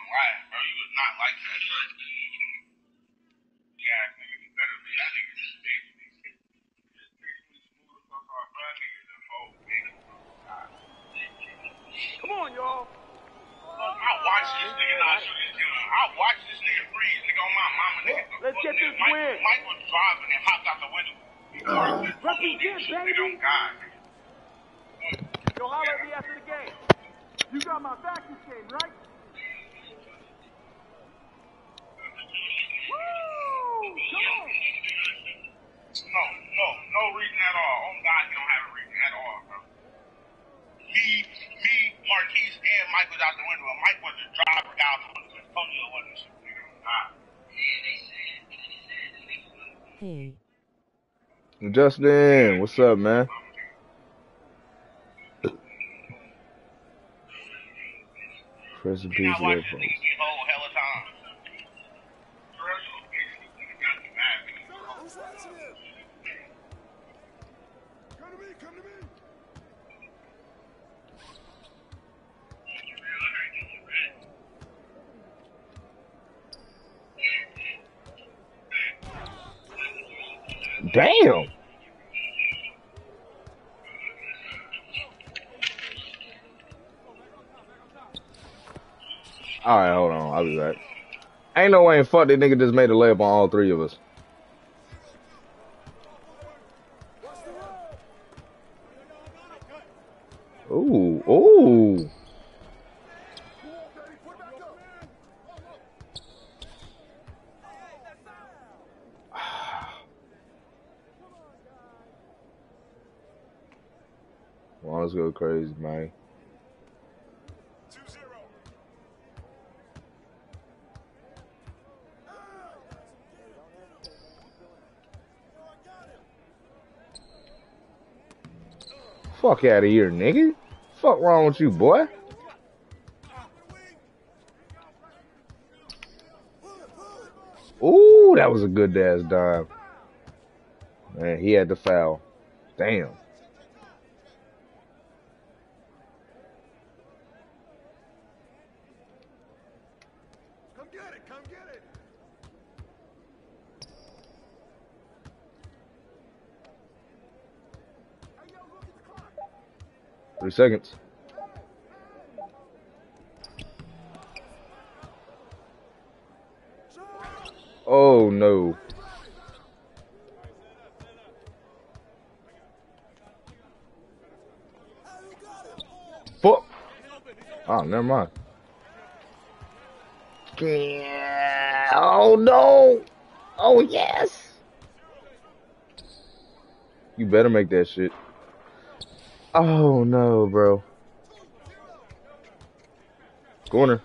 Right, bro. You was not like that, bro. Yeah, nigga, you better be. That nigga just big. Just basically smooth the fuck off. Bro, that nigga the whole big, bro. God. Come on, y'all. Look, I watch this nigga not shoot his gun. I watch this nigga freeze, nigga, on my mama, nigga. Let's get this win. Mike was driving and hopped out the window. Represent, baby. On God, nigga. Yo, holler at me after the game. You got my back this game, right? Woo! Come on. No reason at all. Oh God, he don't have a reason at all, bro. Me, Marquise, and Mike was out the window. And Mike was the driver guy out the window. Antonio wasn't shooting, nigga. Hey. Justin, what's up, man? Rest in peace, there, folks. Come to me. Damn. Alright, hold on. I'll be back. Ain't no way in fuck that nigga just made a layup on all three of us. Ooh, ooh. Well, let's go crazy, man. 2-0. Fuck out of here, nigga. Fuck wrong with you, boy? Ooh, that was a good ass dive. Man, he had the foul. Damn. Come get it. Come get it. 3 seconds. Oh no. Fuck. Oh, never mind. Yeah. Oh no. Oh yes. You better make that shit. Oh no, bro. Corner.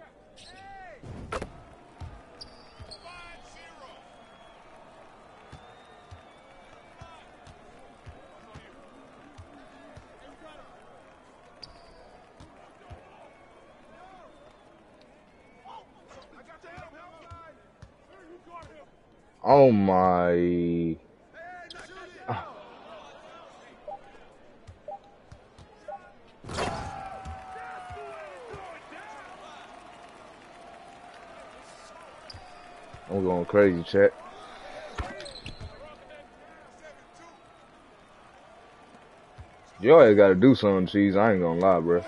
Oh my. I'm going crazy, chat. Yo, I gotta do something, Cheese. I ain't gonna lie, bro.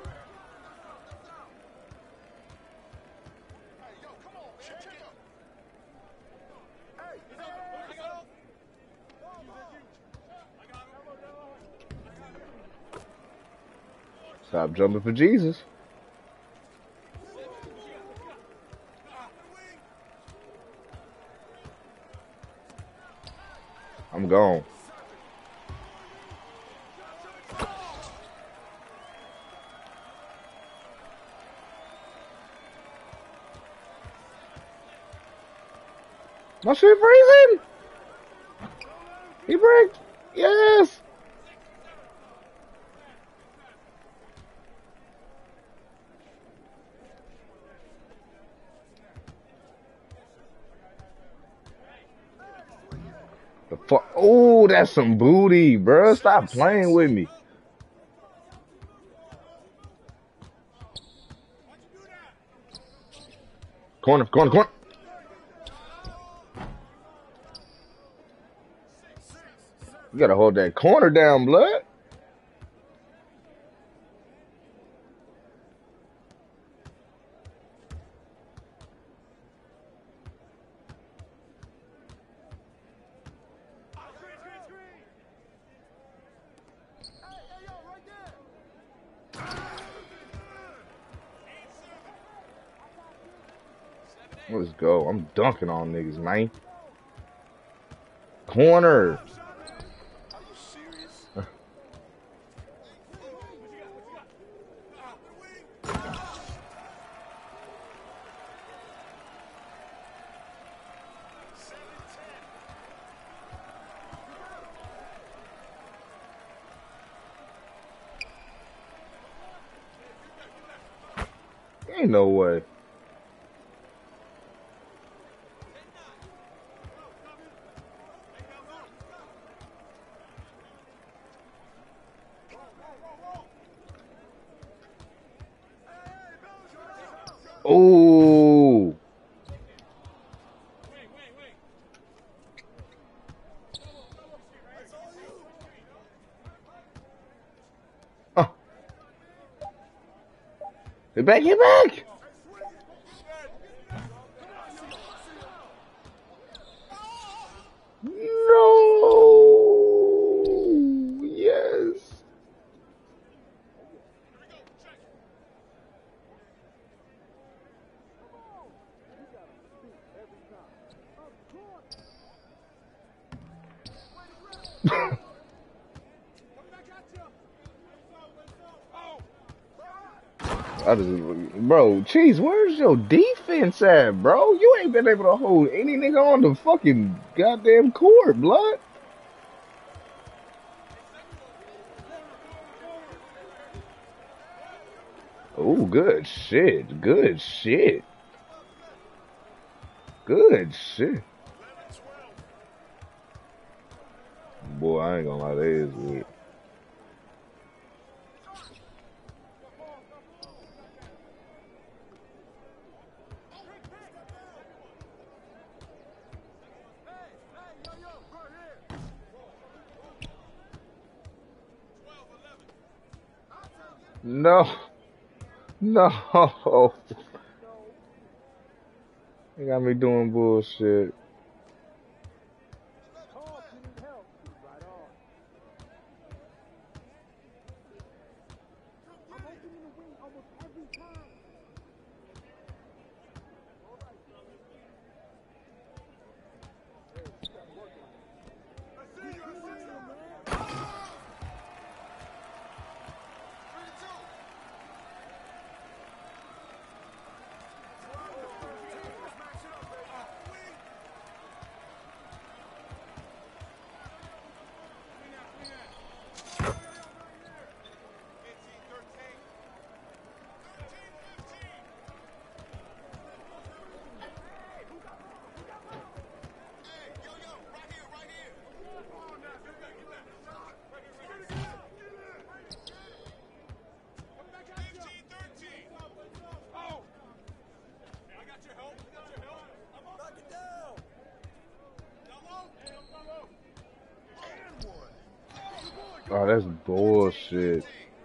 Stop jumping for Jesus. I'm gone. My shit freezing. He breaks. Yes. The fuck? Oh, that's some booty, bro. Stop playing with me. Corner, corner, corner. You gotta hold that corner down, blood. Let's go. I'm dunking on niggas, man. Corner. Ain't no way. Oh. Oh. Get back, get back. No. Yes. I just, bro, Cheese, where's your defense at, bro? You ain't been able to hold any nigga on the fucking goddamn court, blood. Oh, good shit. Good shit. Good shit. Boy, I ain't gonna lie, that is weird. No. No. You got me doing bullshit. Oh, that's bullshit.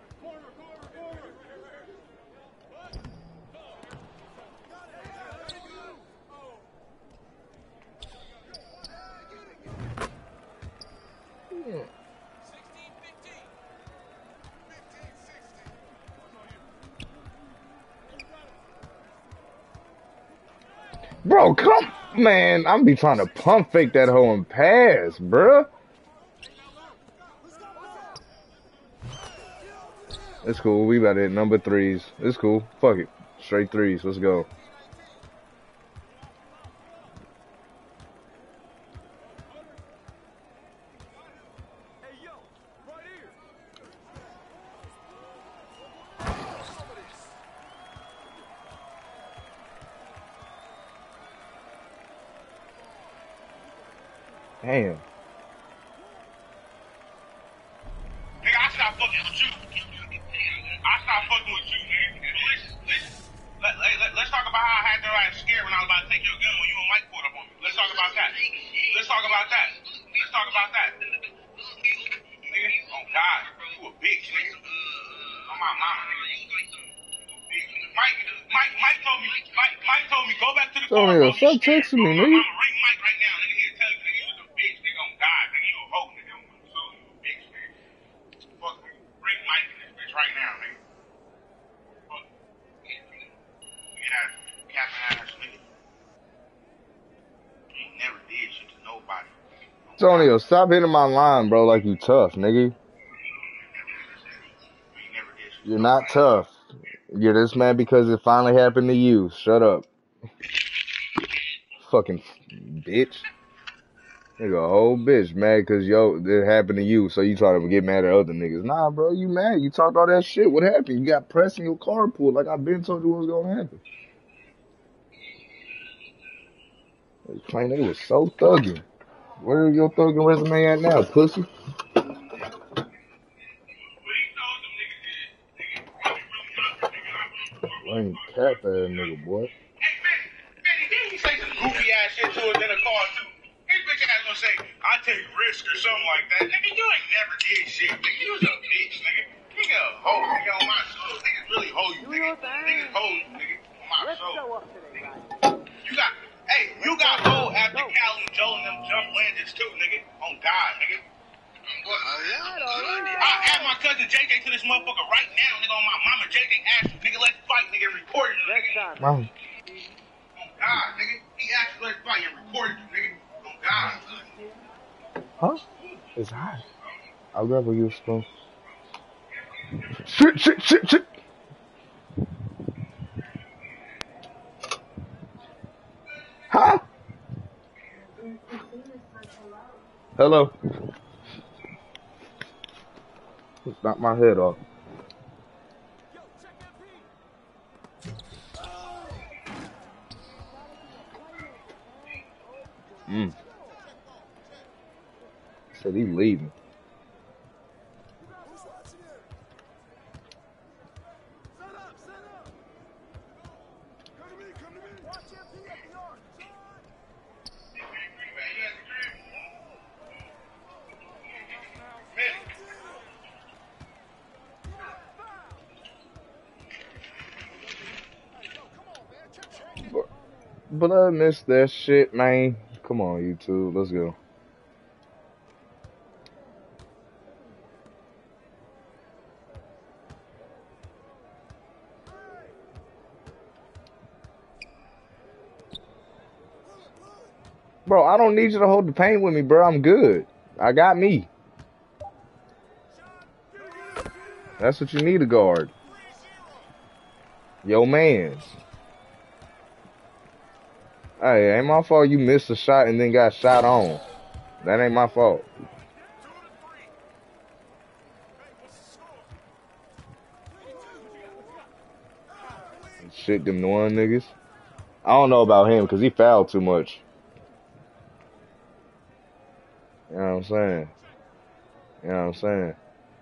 Bro, come, man. I'm be trying to pump fake that hoe and pass, bruh. It's cool. We about to hit number threes. It's cool. Fuck it. Straight threes. Let's go. Damn. Nigga, I stopped fucking with you. I stopped fucking with you, man. Let's talk about how I had to scare when I was about to take your gun when you and Mike pulled up on me. Let's talk about that. Let's talk about that. Let's talk about that. Nigga, oh God, you a bitch, nigga. On my mama, nigga. Mike told me, go back to the car. Antonio, stop texting me, nigga. Ring Mike right now, nigga. He'll tell you, nigga, you was a bitch, nigga. On God, nigga, you a hoe, nigga. I'm gonna show you a bitch, nigga. Fuck, nigga. Ring Mike in this bitch right now, nigga. Fuck. Get out of here. Capping ass, nigga. You ain't never did shit to nobody. Antonio, stop hitting my line, bro, like you tough, nigga. You're not tough. You're this mad because it finally happened to you. Shut up. Fucking bitch. Nigga, a whole bitch mad because, yo, it happened to you, so you trying to get mad at other niggas. Nah, bro, you mad. You talked all that shit. What happened? You got pressed in your carpool like I've been told you what was going to happen. They claim they was so thugging. Where your thugging resume at now, pussy? I ain't cat that nigga, boy. Hey, man, didn't he say some goofy ass shit to us in the car, too? His bitch ass gonna say, I take risk or something like that. Nigga, you ain't never did shit, nigga. You was a bitch, nigga. Nigga, a hoe, nigga, on my soul. Niggas really hoe you, nigga. Niggas hoe you, nigga, on my soul. You got hoe after Callie, Joe, and them jump landers, too, nigga. On God, nigga. I add my cousin JJ to this motherfucker right now, nigga, on my mama. JJ asked you, nigga, let's fight, nigga, recorded you, nigga. Mom. On God, nigga. He asked you, let's fight, and recorded you, nigga. On God. Huh? It's hot. I'll grab you a spoon. Shit. Huh? Hello. Knock my head off. Said he leaving. But I missed that shit, man. Come on, YouTube. Let's go. Bro, I don't need you to hold the paint with me, bro. I'm good. I got me. That's what you need to guard. Yo, man. Hey, ain't my fault you missed a shot and then got shot on. That ain't my fault. Shit, them one niggas. I don't know about him because he fouled too much. You know what I'm saying? You know what I'm saying?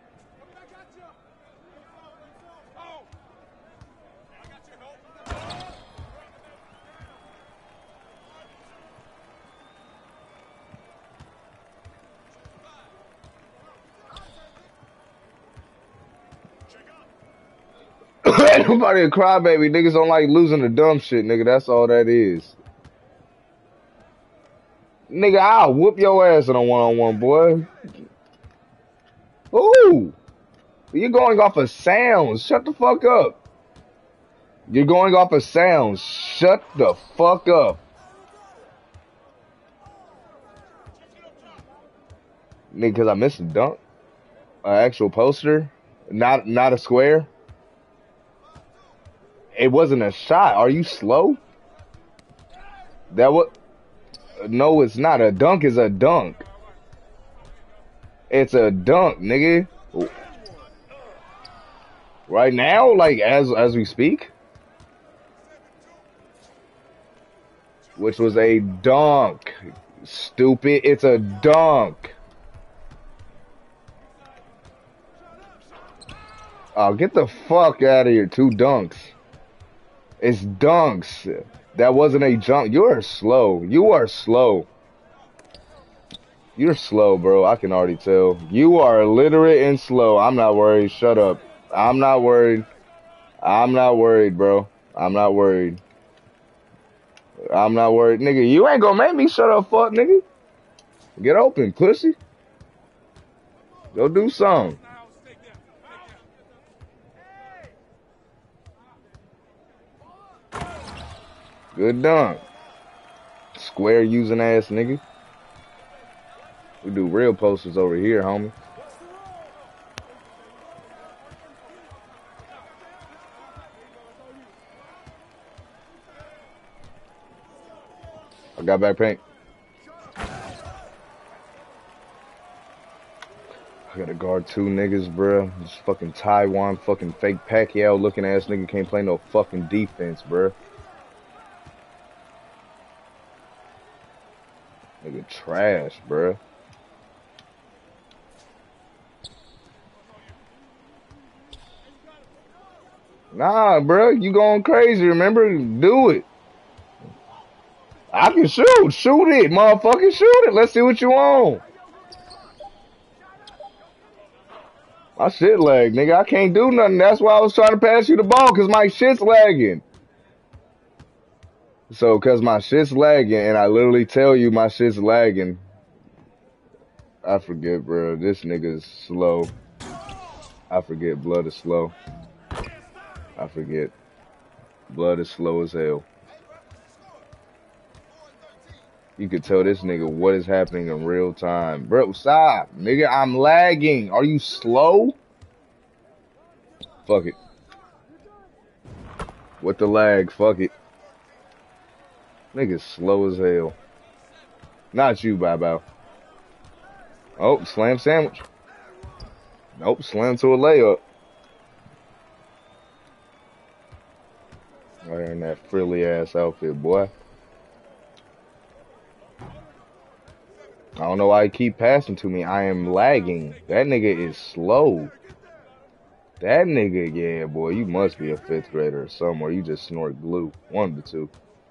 Nobody a crybaby. Niggas don't like losing the dumb shit, nigga. That's all that is. Nigga, I'll whoop your ass in a one-on-one, boy. Ooh. You're going off of sounds. Shut the fuck up. You're going off of sounds. Shut the fuck up. Nigga, cause I missed a dunk. An actual poster. Not a square. It wasn't a shot. Are you slow? That what? No, it's not. A dunk is a dunk. It's a dunk, nigga. Right now, like as we speak, which was a dunk. Stupid. It's a dunk. Oh, get the fuck out of here. 2 dunks. It's dunks. That wasn't a jump. You are slow. You are slow. You're slow, bro. I can already tell. You are illiterate and slow. I'm not worried. Shut up. I'm not worried. I'm not worried, bro. I'm not worried. I'm not worried. Nigga, you ain't gonna make me shut up, fuck, nigga. Get open, pussy. Go do something. Good dunk. Square using ass nigga. We do real posters over here, homie. I got back paint. I gotta guard two niggas, bruh. This fucking Taiwan fucking fake Pacquiao looking ass nigga can't play no fucking defense, bruh. Nigga trash, bruh. Nah, bruh. You going crazy, remember? Do it. I can shoot. Shoot it, motherfucker. Shoot it. Let's see what you want. My shit lag, nigga. I can't do nothing. That's why I was trying to pass you the ball, because my shit's lagging. So, because my shit's lagging, and I literally tell you my shit's lagging. I forget, bro. This nigga's slow. I forget blood is slow. I forget. Blood is slow as hell. You could tell this nigga what is happening in real time. Bro, stop. Nigga, I'm lagging. Are you slow? Fuck it. With the lag, fuck it. Nigga's slow as hell. Not you, Bow. Oh, slam sandwich. Nope, slam to a layup. Wearing that frilly ass outfit, boy. I don't know why he keep passing to me. I am lagging. That nigga is slow. That nigga, yeah, boy, you must be a 5th grader or somewhere. You just snort glue. One of the two.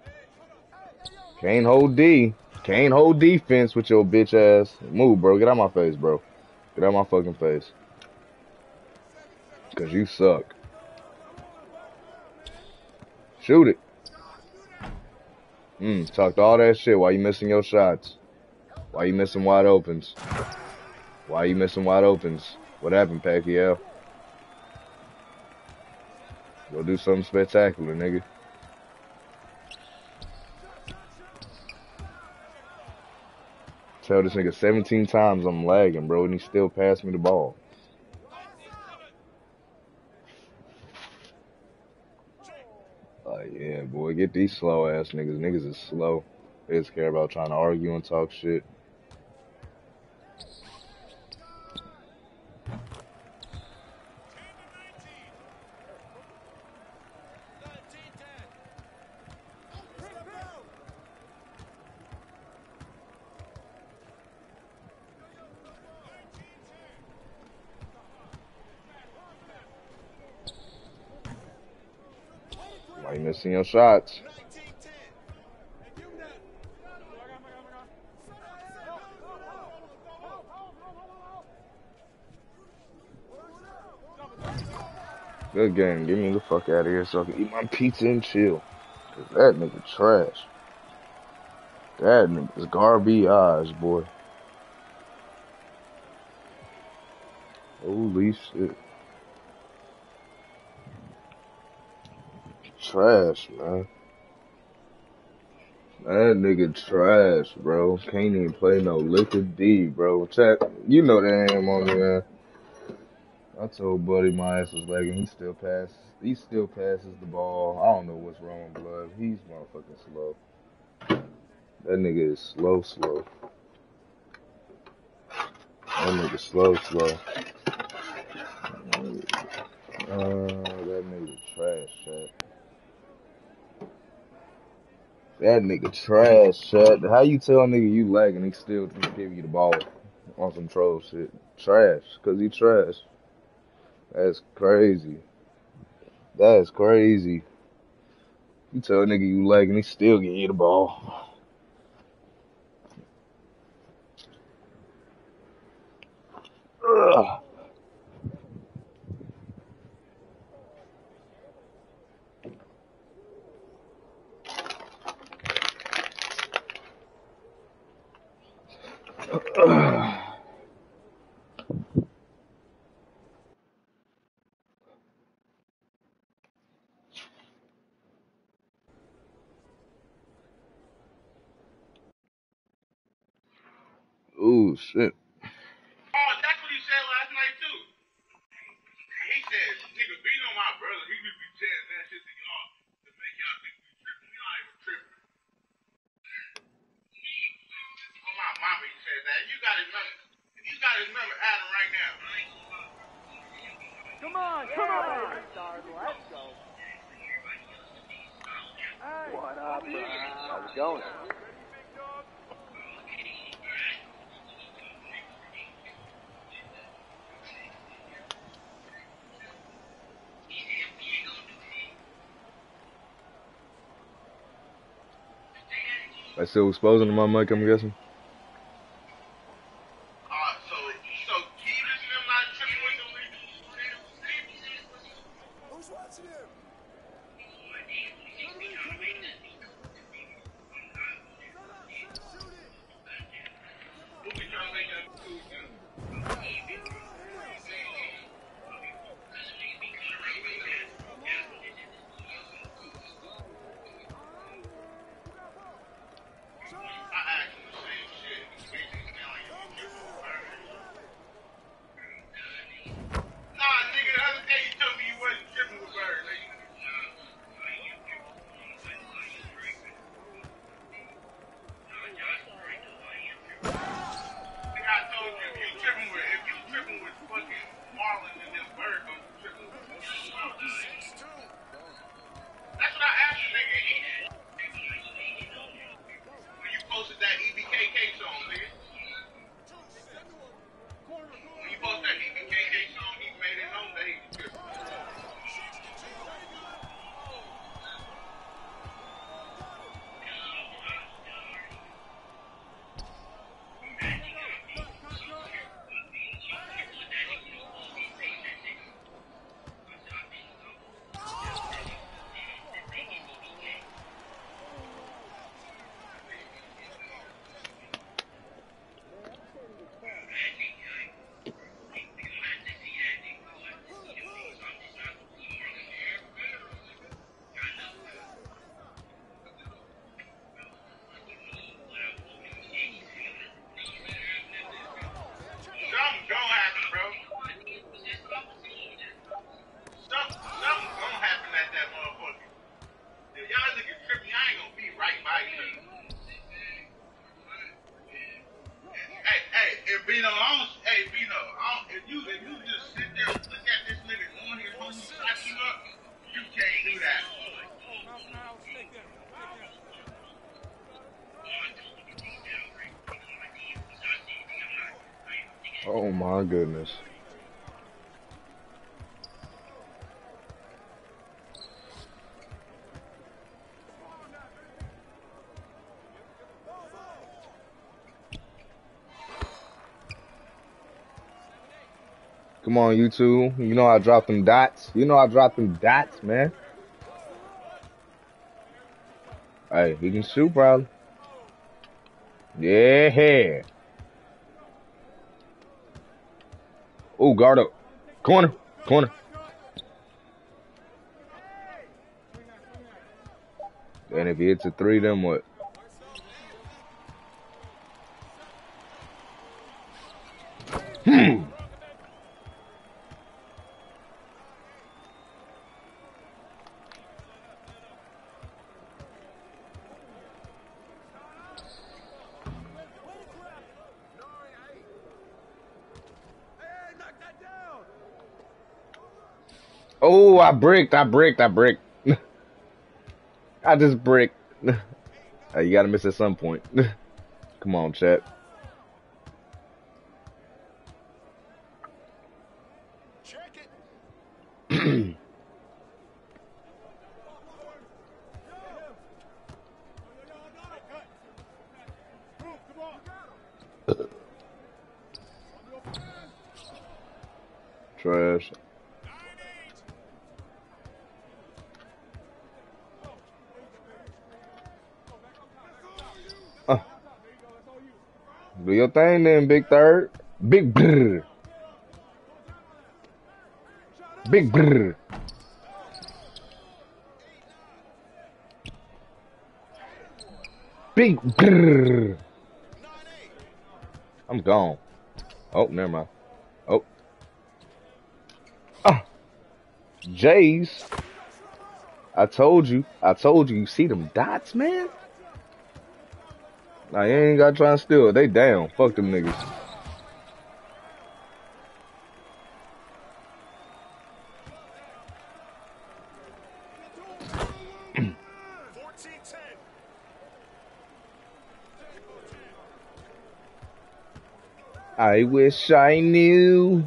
Can't hold D. Can't hold defense with your bitch ass. Move, bro. Get out my face, bro. Get out my fucking face. Because you suck. Shoot it. Talked all that shit. Why you missing your shots? Why you missing wide opens? Why you missing wide opens? What happened, Pacquiao? Go do something spectacular, nigga. Tell this nigga 17 times I'm lagging, bro, and he still passed me the ball. Yeah, boy, get these slow ass niggas. Niggas is slow. They just care about trying to argue and talk shit. Why you missing your shots? Good game. Get me the fuck out of here so I can eat my pizza and chill. Cause that nigga trash. That nigga's garbage, boy. Holy shit. Trash, man. That nigga trash, bro. Can't even play no liquid D, bro. Chat, you know that ain't on me, man. I told Buddy my ass was lagging. He still passes the ball. I don't know what's wrong with Blood. He's motherfucking slow. That nigga is slow. That nigga slow. That nigga trash, chat. That nigga trash, chat. How you tell a nigga you lagging, he still give you the ball on some troll shit? Trash, cause he trash. That's crazy. That is crazy. You tell a nigga you like and he still get you the ball. Ugh. Ugh. Ooh, shit. Oh, that's what he said last night too. He said, nigga, being on my brother, he just be saying that shit to y'all to make y'all think we tripping. We not even tripping. Oh, my mama, he said that. You got his number. If you got his number, add him right now. Come on, come on! Stars, let's go. Hey, What up, bro? How's it going? I still exposing to my mic, I'm guessing. So Kevis and them not tripping with them niggas? Who's watching him? Who be trying to make that cool too? I asked him the same shit. He basically sound like you tripping with birds. Nah, nigga, the other day you told me you wasn't tripping with birds. Nigga, I told you, if you tripping with fucking marlins and them birds, don't you tripping with them. That's what I asked you, nigga. When you posted that EBKK song, nigga. When you posted that EBKK song, he made it known that he was tripping. Something gonna happen, bro. Something gonna happen at that motherfucker. If y'all niggas tripping, y'all ain't gonna be right by each other. Hey, if Bino, if you just sit there and look at this nigga on his homie shot you up, you can't do that. Oh my goodness. Come on, you two. You know I dropped them dots. You know I dropped them dots, man. Hey, he can shoot, probably. Yeah. Oh, guard up. Corner. And if he hits a three, then what? Oh, I bricked. I just bricked. Hey, you gotta miss at some point. Come on, chat. Check it. Trash. Do your thing then, Big Third. Big brr. Big brr. Big brr. I'm gone. Oh, never mind. Oh. Jays. I told you. You see them dots, man? Nah, you ain't gotta try and steal it. They down. Fuck them niggas. I wish I knew.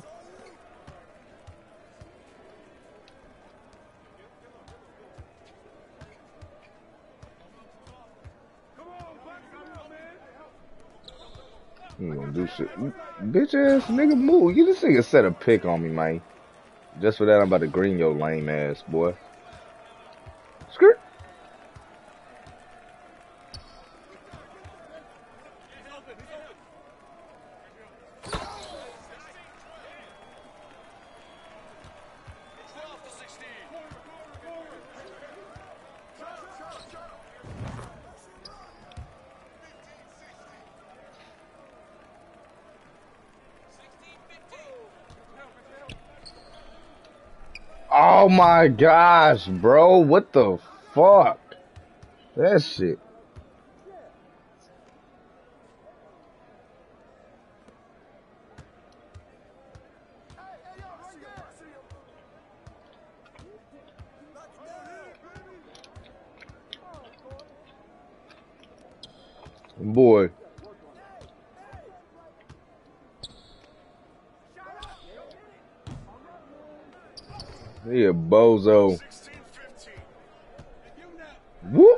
You gonna do shit. Bitch ass nigga move. You this nigga set a pick on me, man. Just for that, I'm about to green your lame ass, boy. Skirt. Oh my gosh, bro. What the fuck? That shit. Boy. He a bozo. Whoop.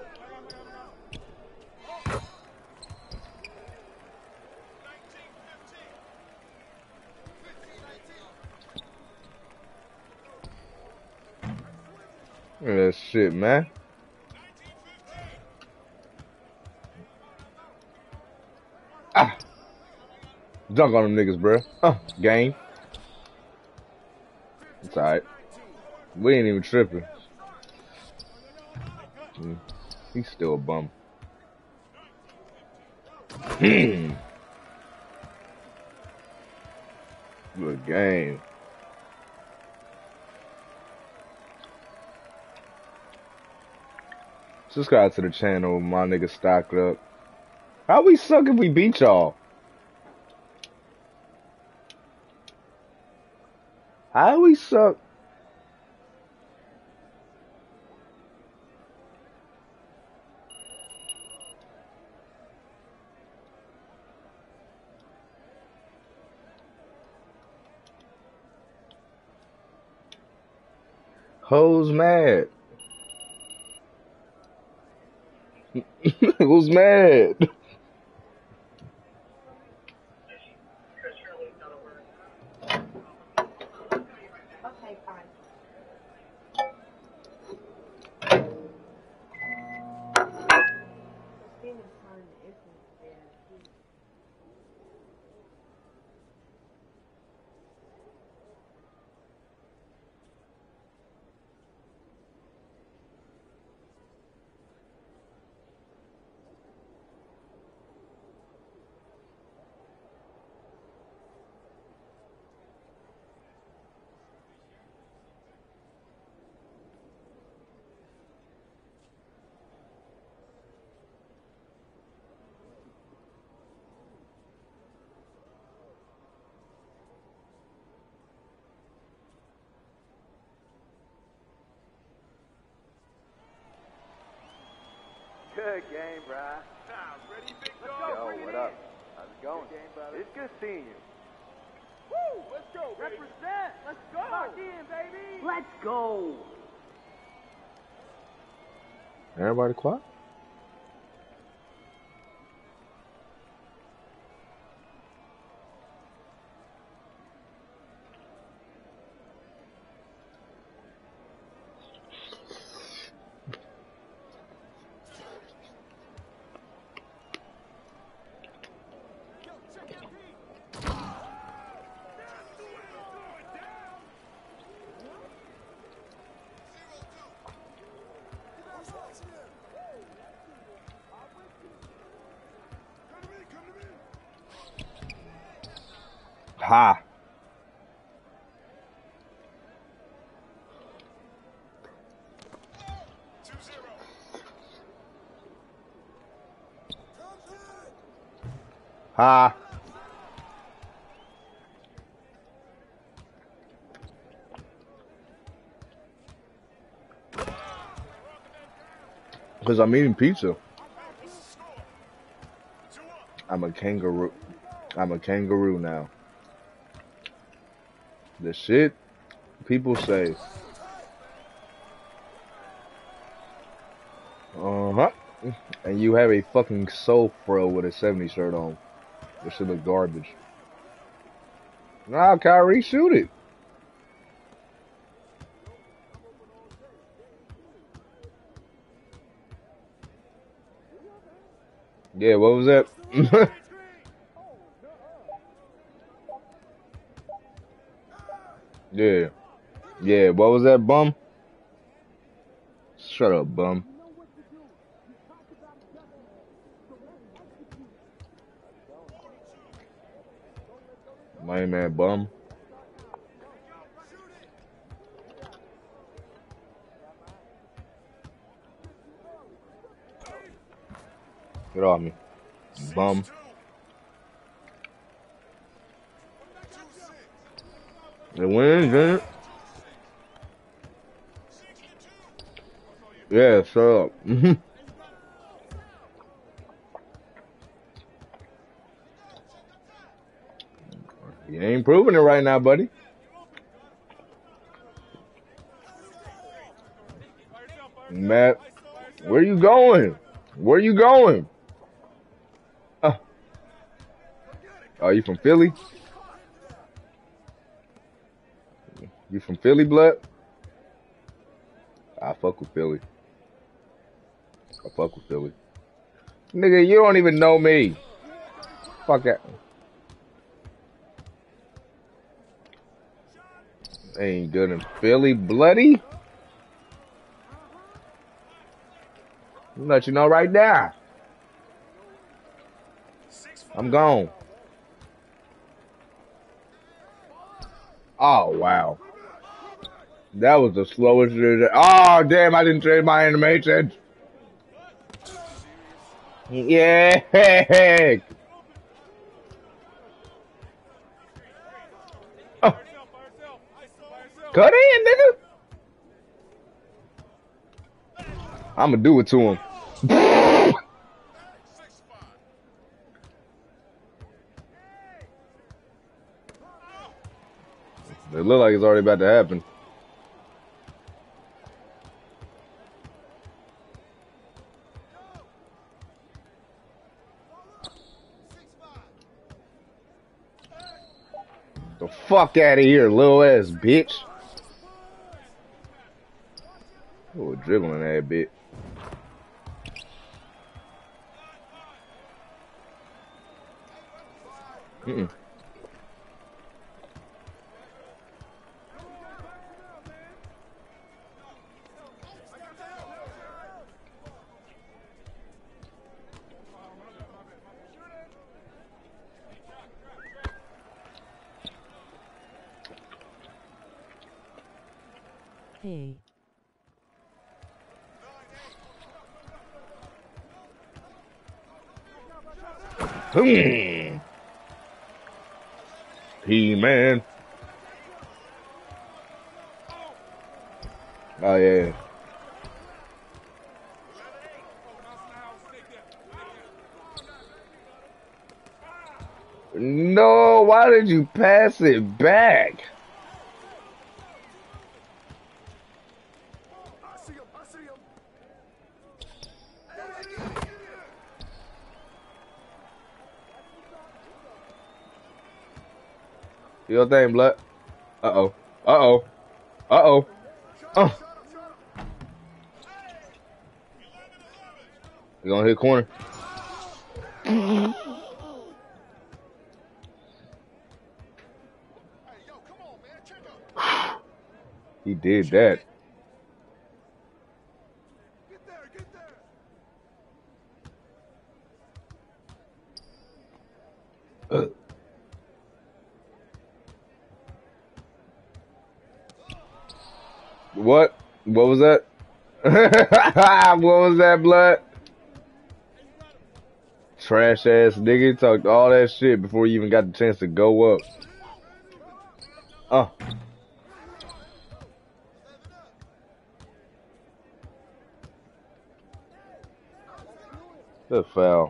That shit, man. Dunk on them niggas, bro. Game. It's alright. We ain't even tripping. He's still a bum. Good game. Subscribe to the channel, my nigga stocked up. How we suck if we beat y'all? How we suck? Who's mad? Who's mad? Good game, bro. Ready, big Yo, dog? what up? How's it going? It's good seeing you. Woo! Let's go, baby. Represent. Let's go. Lock in, baby. Let's go. Everybody quiet? Ha. Ha. Because I'm eating pizza. I'm a kangaroo. I'm a kangaroo now. The shit people say. Uh-huh. And you have a fucking soul fro with a 70 shirt on. This shit look garbage. Nah, Kyrie, shoot it. Yeah, what was that? Yeah. Yeah, what was that, bum? Shut up, bum. My man, bum. Get off me. Bum. It wins, ain't it? Yeah, shut up. You ain't proving it right now, buddy. Matt, where you going? Where you going? Oh, you from Philly? You from Philly, blood? I fuck with Philly. I fuck with Philly. Nigga, you don't even know me. Fuck that. Ain't good in Philly, bloody. I'm let you know right now. I'm gone. Oh, wow. That was the slowest. Oh, damn, I didn't trade my animation. Yeah. Oh. Cut in, nigga. I'm gonna do it to him. It look like it's already about to happen. The fuck out of here, little ass bitch. Oh, dribbling that bitch. Mm-mm. Hey. He-Man. Oh, yeah. No, why did you pass it back? Your thing, blood. Uh-oh. Uh-oh. Uh-oh. You gonna hit corner? He did that. What? What was that? What was that, blood? Trash ass nigga talked all that shit before you even got the chance to go up. Good foul.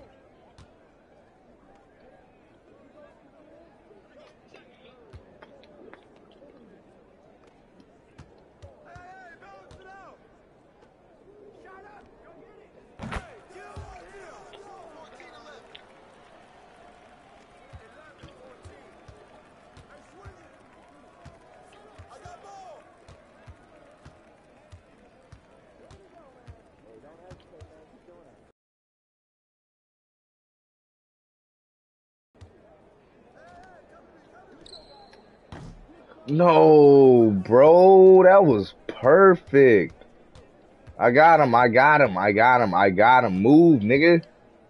No, bro, that was perfect. I got him. I got him. I got him. I got him. Move, nigga.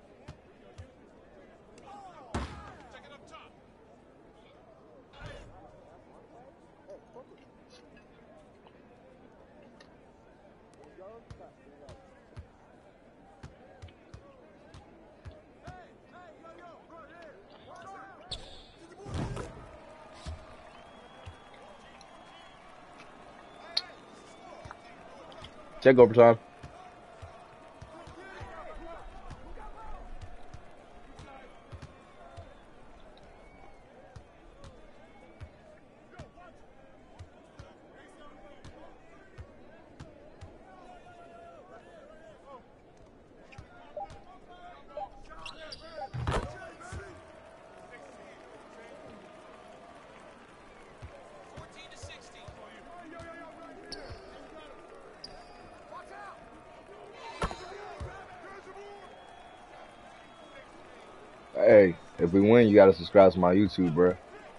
Check overtime. Hey, if we win, you gotta subscribe to my YouTube, bro.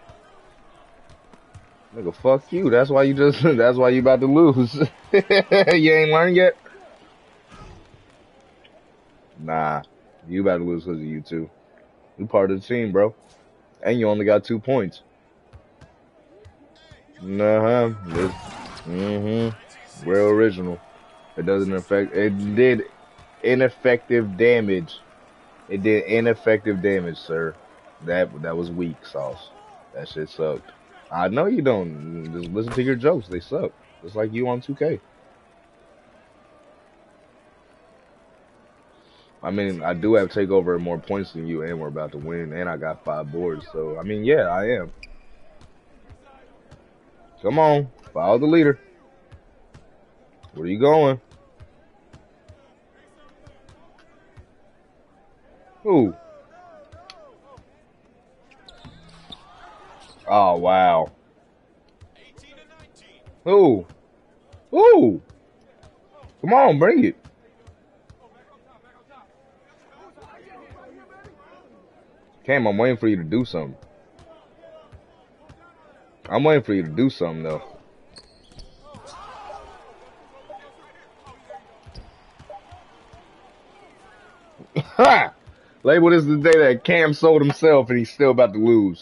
Nigga, fuck you. That's why you just. That's why you about to lose. You ain't learned yet. Nah, you about to lose because of you too. You part of the team, bro, and you only got 2 points. Nah, real original. It doesn't affect. It did ineffective damage. It did ineffective damage, sir. That was weak sauce. That shit sucked. I know you don't. Just listen to your jokes. They suck. Just like you on 2K. I mean, I do have takeover more points than you, and we're about to win, and I got 5 boards. So, I mean, yeah, I am. Come on, follow the leader. Where are you going? Who? Oh, wow. Who? Who? Come on, bring it. Cam, I'm waiting for you to do something. I'm waiting for you to do something, though. Ha! Label this the day that Cam sold himself and he's still about to lose.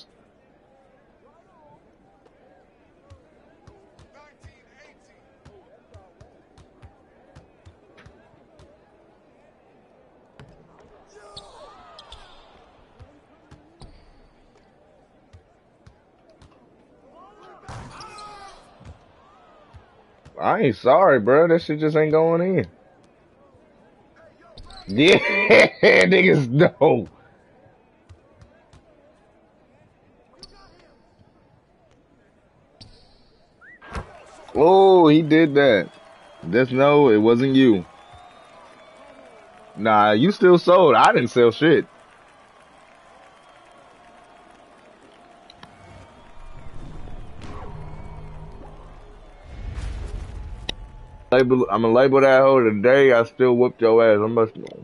I ain't sorry, bro. That shit just ain't going in. Yeah, niggas know. Oh, he did that. Just know it wasn't you. Nah, you still sold. I didn't sell shit. I'm gonna label that hoe today. I still whooped your ass. I must know.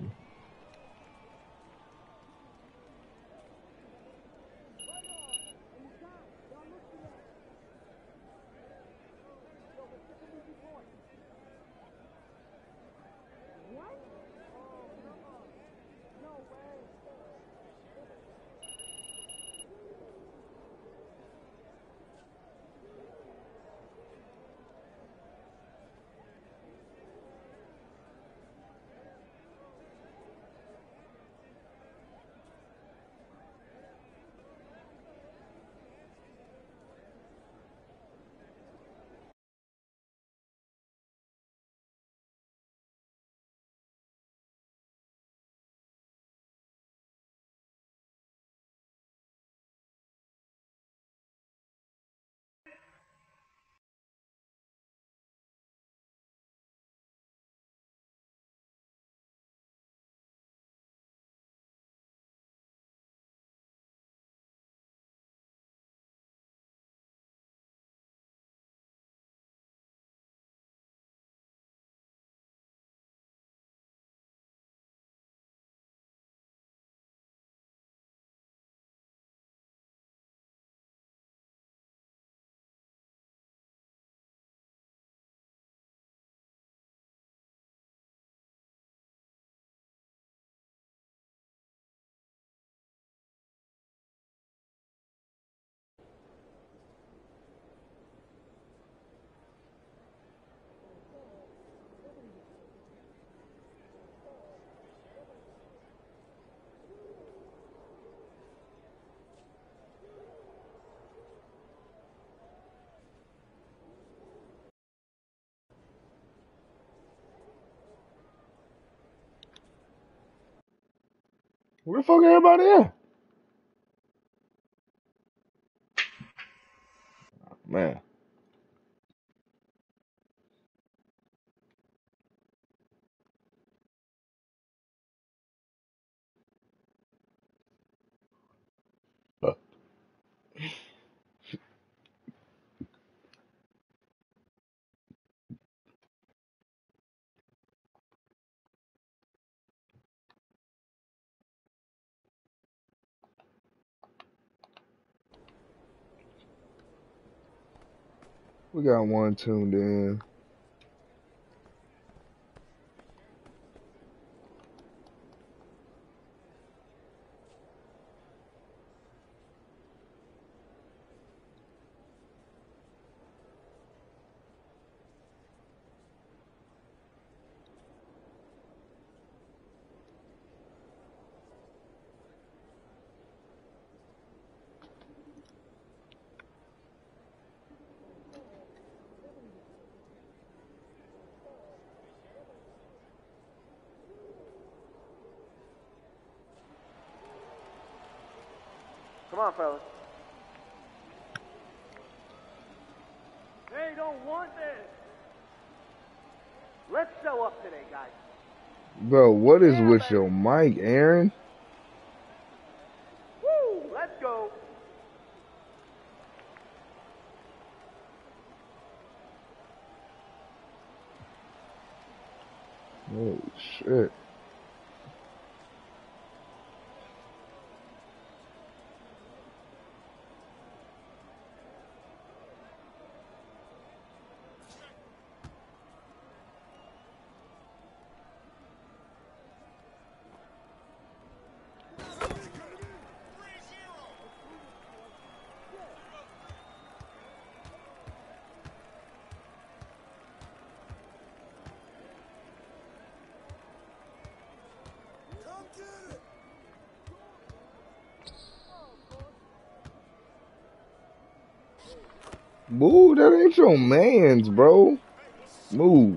Where the fuck everybody at? Man. We got one tuned in. Come on, fellas. They don't want this. Let's show up today, guys. Bro, what is with your mic, Aaron? Woo! Let's go. Holy shit. Boo, that ain't your mans, bro. Move.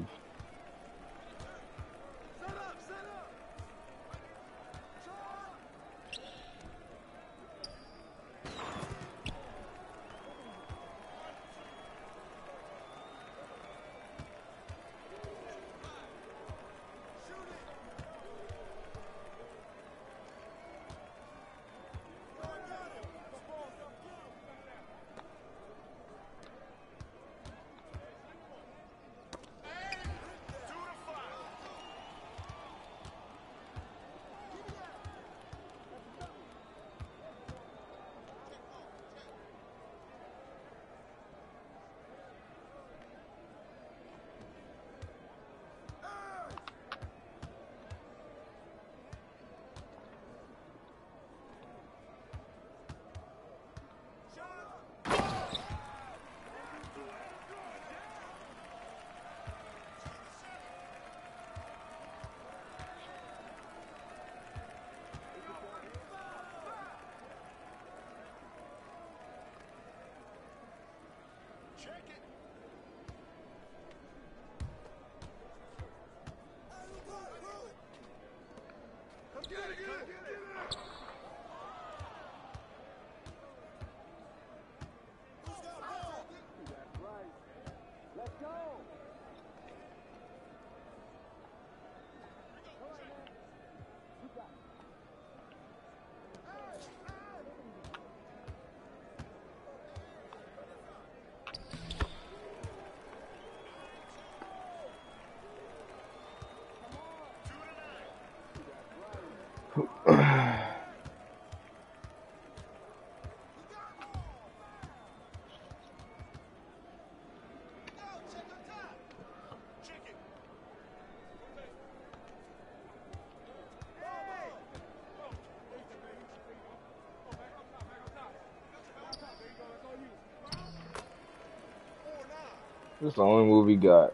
This the only move he got.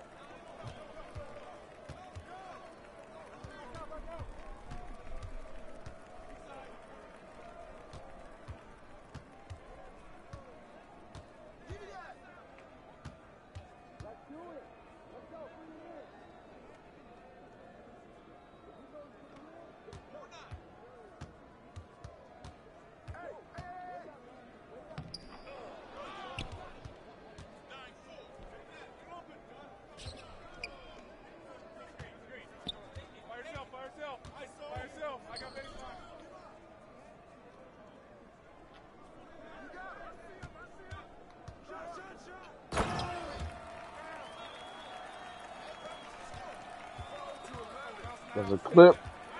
There's a clip.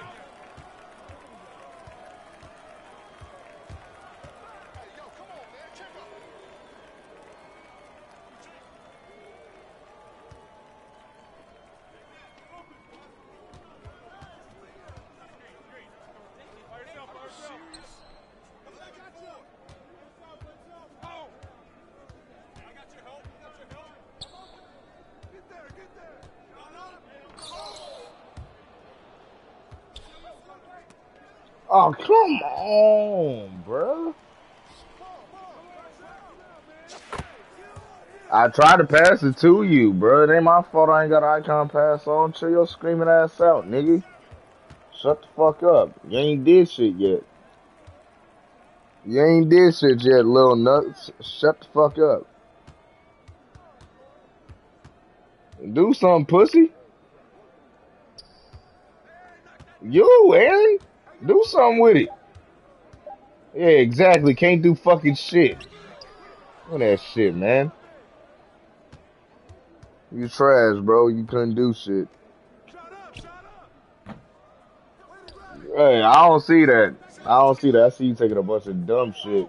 Oh, come on, bro. I tried to pass it to you, bro. It ain't my fault I ain't got icon pass on. Chill your screaming ass out, nigga. Shut the fuck up. You ain't did shit yet. You ain't did shit yet, little nuts. Shut the fuck up. Do something, pussy. You, Aaron. Do something with it. Yeah, exactly. Can't do fucking shit. Look at that shit, man. You trash, bro. You couldn't do shit. Hey, I don't see that. I don't see that. I see you taking a bunch of dumb shit.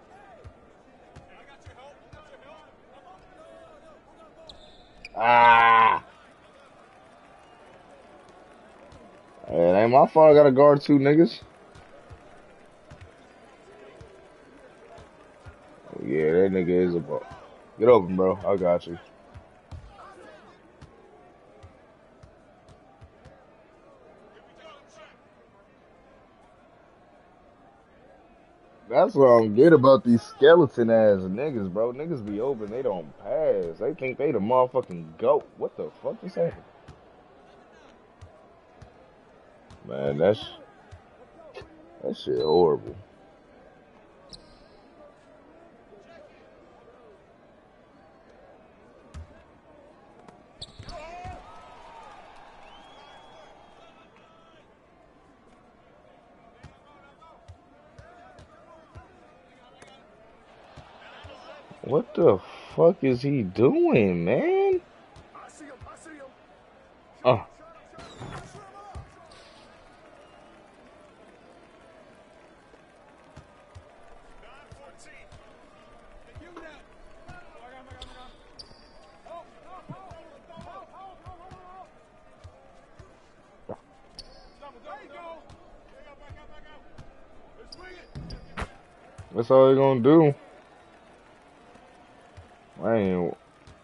Ah. Hey, it ain't my fault I gotta guard two niggas. Yeah, that nigga is a ball. Get open, bro. I got you. That's what I don't get about these skeleton ass niggas, bro. Niggas be open, they don't pass. They think they the motherfucking GOAT. What the fuck just happened? Man, that shit horrible. What the fuck is he doing, man? Oh. That's all they gonna do. Man,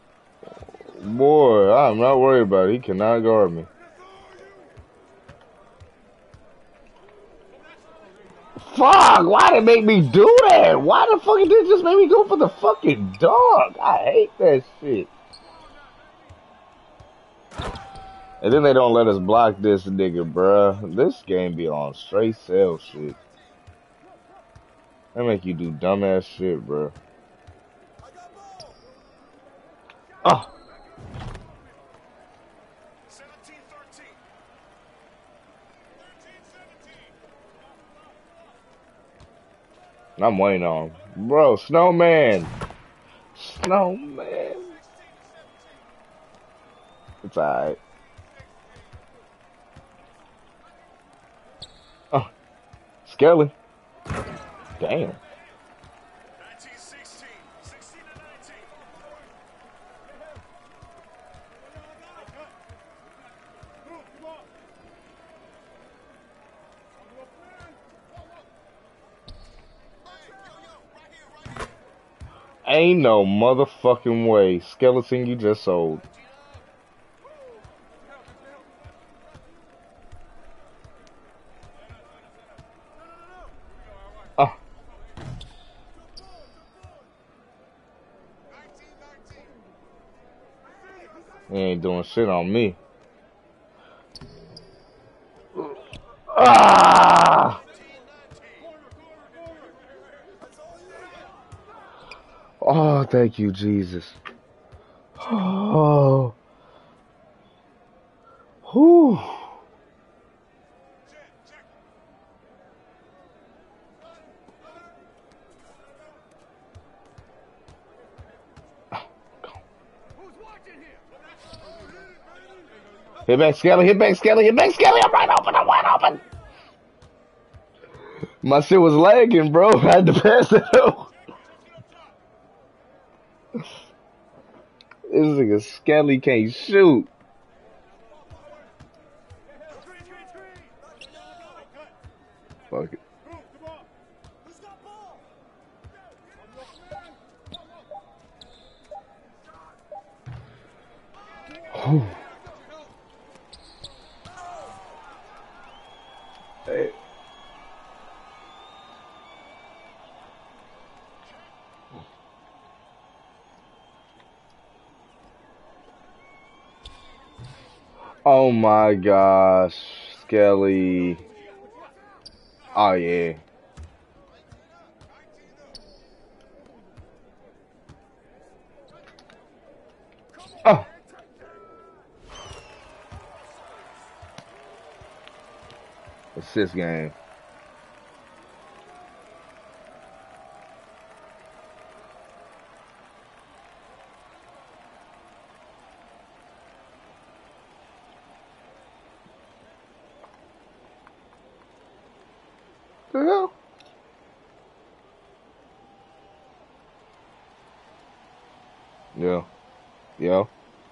boy, I'm not worried about it. He cannot guard me. Fuck, why they make me do that? Why the fuck did they just make me go for the fucking dog? I hate that shit. And then they don't let us block this nigga, bruh. This game be on straight sell shit. They make you do dumbass shit, bruh. Oh. I'm waiting on. Bro, Snowman. Snowman. It's alright. Oh. Skelly. Damn. Ain't no motherfucking way. Skeleton you just sold. Oh. He ain't doing shit on me. Ah! Oh, thank you, Jesus. Oh. Whew. Hit back, Skelly. Hit back, Skelly. Hit back, Skelly. I'm right open. I'm wide open. My shit was lagging, bro. I had to pass it up. This nigga Skelly can't shoot. Fuck it. Hey. Oh my gosh, Skelly. Oh yeah. Oh. Assist game. The hell? Yeah. Yeah.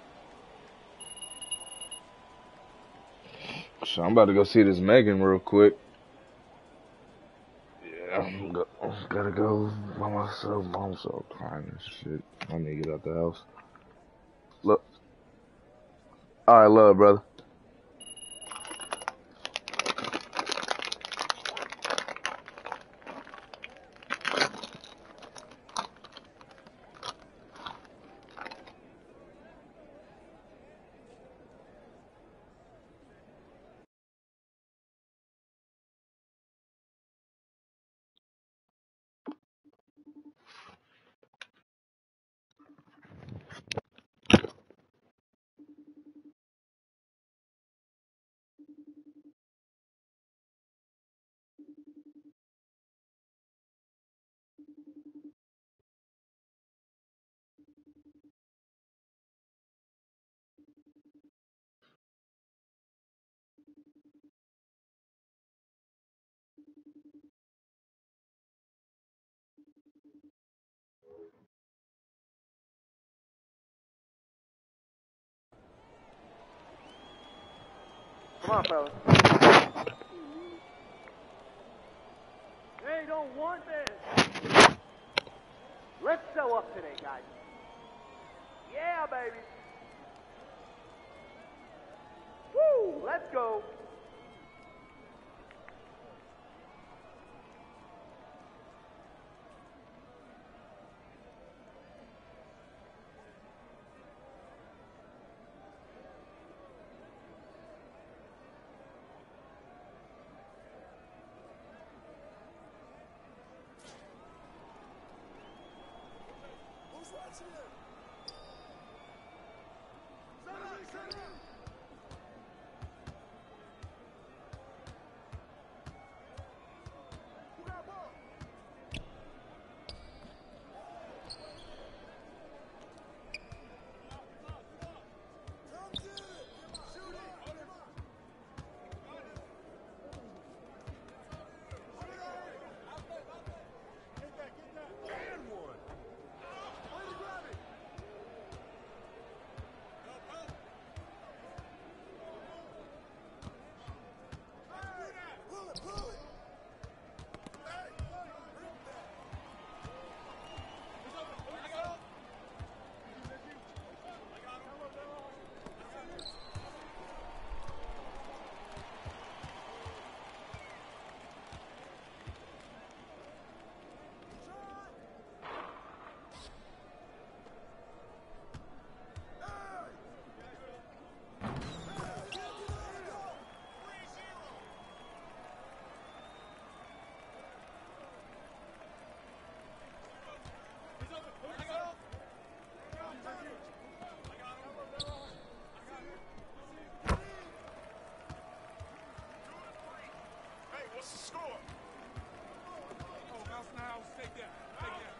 So I'm about to go see this Megan real quick. Yeah, gotta go by myself. Mom's so crying and shit. I need to get out the house. Look. All right, love, brother. Come on, fellas. They don't want this. Let's show up today, guys. Yeah, baby. Woo! Let's go. What's the score? Oh, Mouse in the house. Take that. Take that.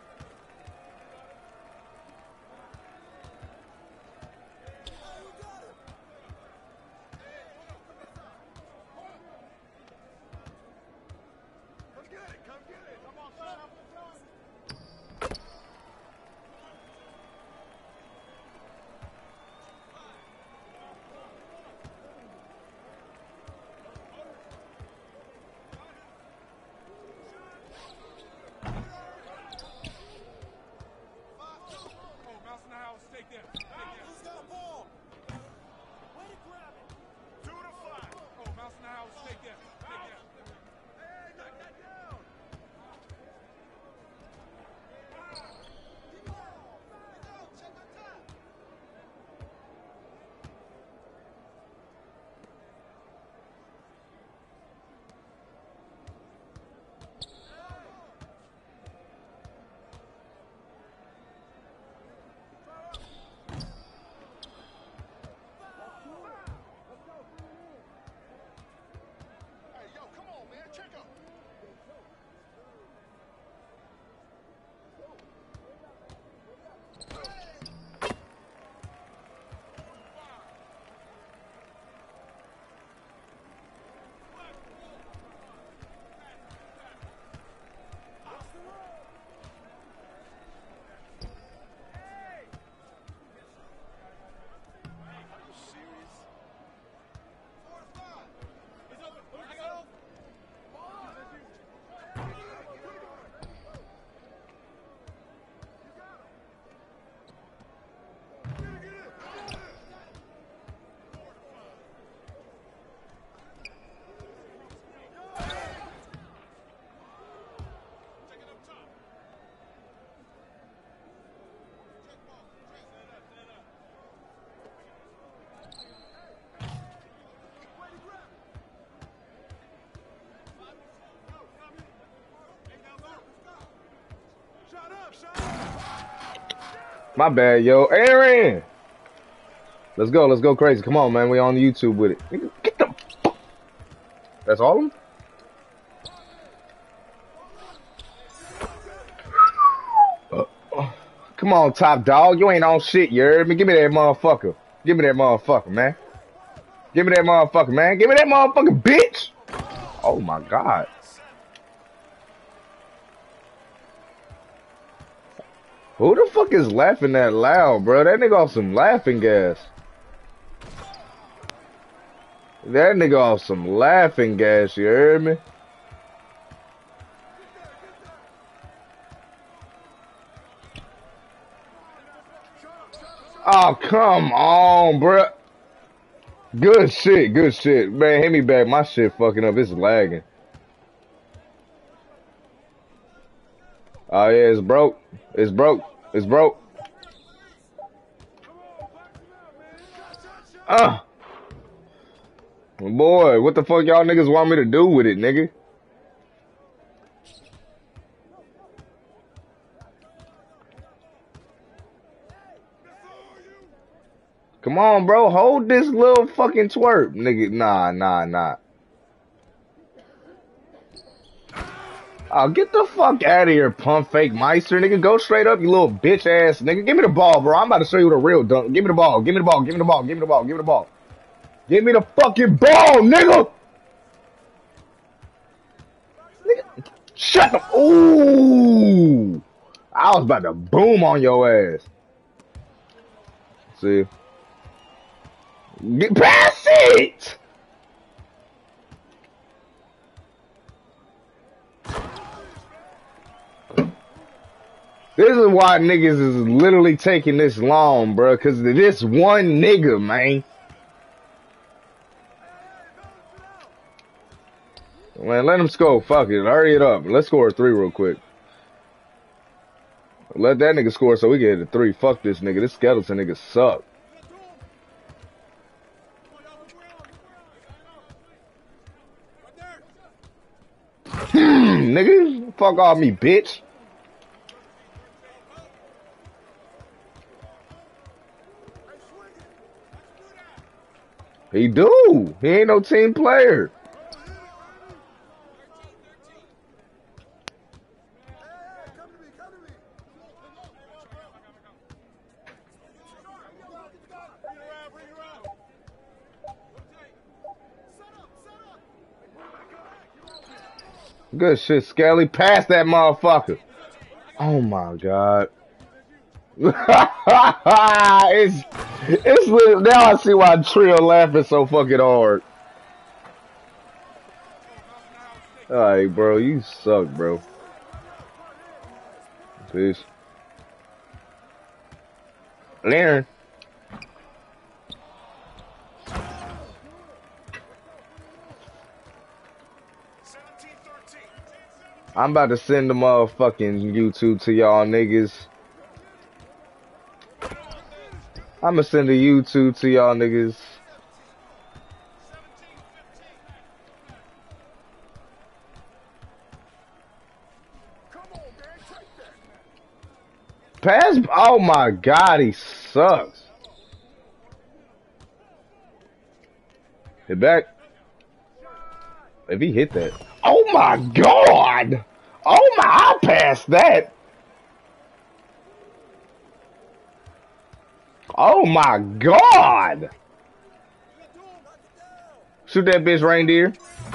My bad, yo. Aaron! Let's go crazy. Come on, man. We on YouTube with it. Nigga, get the fuck. That's all of them? Come on, top dog. You ain't on shit, you heard me? Give me that motherfucker. Give me that motherfucker, man. Give me that motherfucker, man. Give me that motherfucker, bitch. Oh, my God. Who the fuck is laughing that loud, bro? That nigga off some laughing gas. That nigga off some laughing gas, you heard me? Oh, come on, bro. Good shit, good shit. Man, hit me back. My shit fucking up. It's lagging. Oh, yeah, it's broke. It's broke. It's broke. Boy, what the fuck y'all niggas want me to do with it, nigga? Come on, bro. Hold this little fucking twerp, nigga. Nah. Oh, get the fuck out of here, pump fake meister, nigga. Go straight up, you little bitch ass nigga. Give me the ball, bro. I'm about to show you the real dunk. Give me the ball. Give me the ball. Give me the ball. Give me the ball. Give me the ball. Give me the fucking ball, nigga. Nigga, shut up. Ooh. I was about to boom on your ass. See? Get past it! This is why niggas is literally taking this long, bro. Cause of this one nigga, man. Man, let him score. Fuck it. Hurry it up. Let's score a 3 real quick. Let that nigga score so we can hit a 3. Fuck this nigga. This skeleton nigga suck. Nigga, fuck off me, bitch. He do. He ain't no team player. Good shit, Skelly. Pass that motherfucker. Oh my God. it's lit. Now I see why Trill laughing so fucking hard. Alright, bro. You suck, bro. Peace. Aaron. I'm about to send the motherfucking YouTube to y'all niggas. I'ma send a YouTube to y'all niggas. Pass. Oh my God, he sucks. Hit back. If he hit that. Oh my God. Oh my, I passed that. Oh my God. Shoot that bitch, reindeer.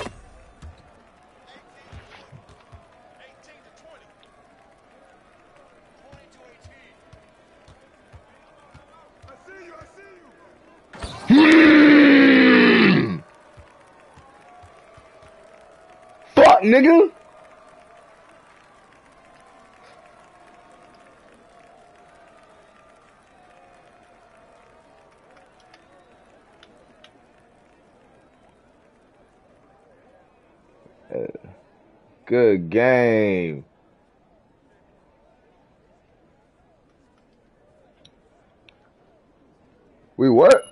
Fuck, nigga. Good game. We what?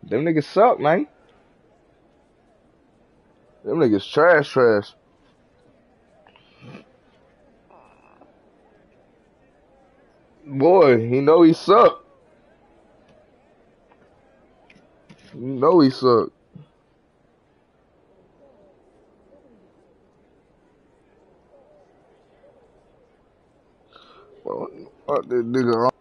Them niggas suck, man. Them niggas trash. Boy, he know he suck. You know he suck. What this nigga